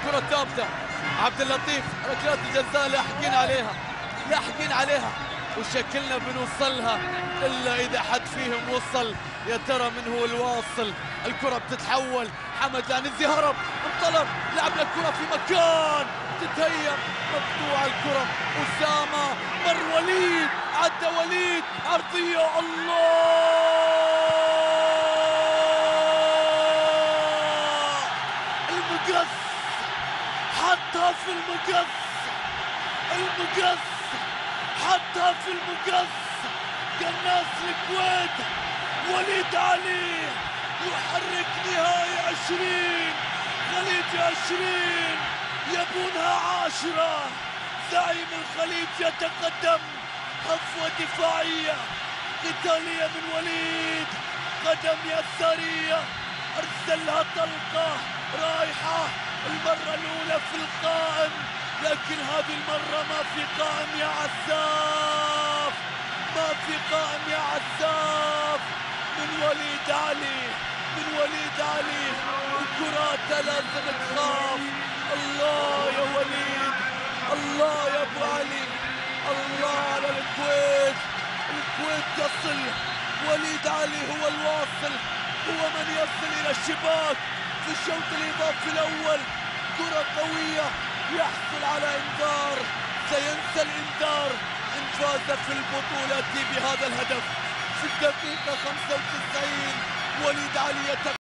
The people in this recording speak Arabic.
الكرة ثابتة. عبد اللطيف ركلات الجزاء لاحقين عليها وشكلنا بنوصلها الا اذا حد فيهم وصل. يا ترى من هو الواصل؟ الكرة بتتحول. حمد لعنزي هرب، انطلق، لعب الكرة في مكان، تتهيأ، مقطوعة الكرة. أسامة مر وليد، عدى وليد، عرضية، الله! المقص حطها في المقص، حطها في المقص. قناص الكويت وليد علي يحرك نهاية 20 خليج 20 يبونها 10. زعيم الخليج يتقدم حفوة دفاعية قتالية من وليد، قدم يسارية أرسلها طلقة رايحة المرة الأولى في القائم، لكن هذه المرة ما في قائم يا عساف، ما في قائم يا عساف. من وليد علي الكرات لازم تخاف. الله يا وليد، الله يا ابو علي، الله على الكويت تصل. وليد علي هو الواصل، هو من يصل الى الشباك في الشوط الاضافي الاول. كرة قوية، يحصل على انذار، سينسى الانذار ان فاز في البطولة بهذا الهدف في الدقيقة 95. وليد علي